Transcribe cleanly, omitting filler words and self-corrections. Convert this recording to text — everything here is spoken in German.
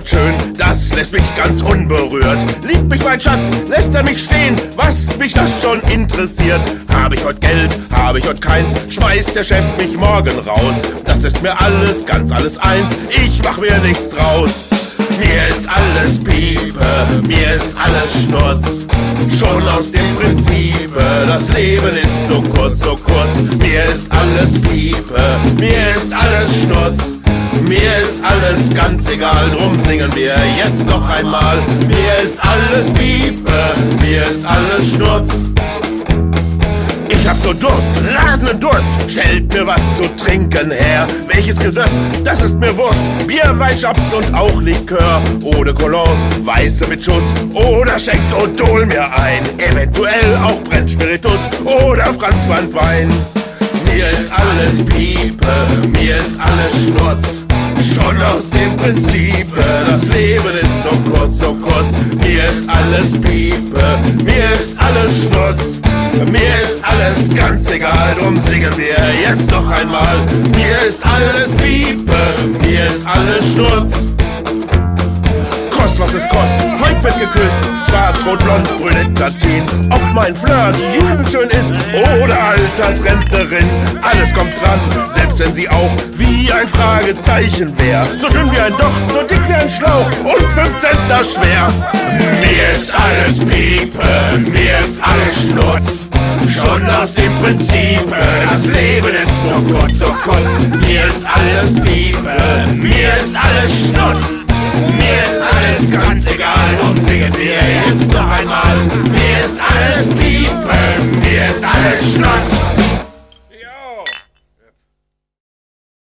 ist schön, das lässt mich ganz unberührt. Liebt mich mein Schatz, lässt er mich stehen, was mich das schon interessiert. Hab ich heut Geld, hab ich heut keins, schmeißt der Chef mich morgen raus. Das ist mir alles, ganz alles eins, ich mach mir nichts draus. Mir ist alles Piepe, mir ist alles Schnurz, schon aus dem Prinzipe, das Leben ist so kurz, so kurz. Mir ist alles Piepe, mir ist alles Schnurz, mir ist alles ganz egal, drum singen wir jetzt noch einmal. Mir ist alles Piepe, mir ist alles Schnurz. Ich hab so Durst, rasenden Durst, stellt mir was zu trinken her. Welches Gesöff, das ist mir wurscht, Bier, Wein, Schnaps und auch Likör. Eau de Cologne, Weiße mit Schuss, oder schenkt Odol mir ein. Eventuell auch Brennspiritus oder Franzbandwein. Mir ist alles Piepe, mir ist alles Schnurz, schon aus dem Prinzipe, das Leben ist so kurz, so kurz. Mir ist alles Piepe, mir ist alles Schnurz, mir ist alles ganz egal, drum singen wir jetzt noch einmal. Mir ist alles Piepe, mir ist alles Schnurz. Kost, was es kostet, heut wird geküsst, schwarz, rot, blond, brünett, Latin. Ob mein Flirt jugendschön ist oder Altersrentnerin, alles kommt dran, selbst wenn sie auch wie ein Fragezeichen wär. So dünn wie ein Docht, so dick wie ein Schlauch und 5 Zentner schwer. Mir ist alles Piepe, mir ist alles Schnurz, schon aus dem Prinzipe, das Leben ist so kurz, so kurz. Mir ist alles Piepe, mir ist alles Schnurz, mir ist alles ganz egal, drum singen wir jetzt noch einmal. Mir ist alles Piepe, mir ist alles Schnurz.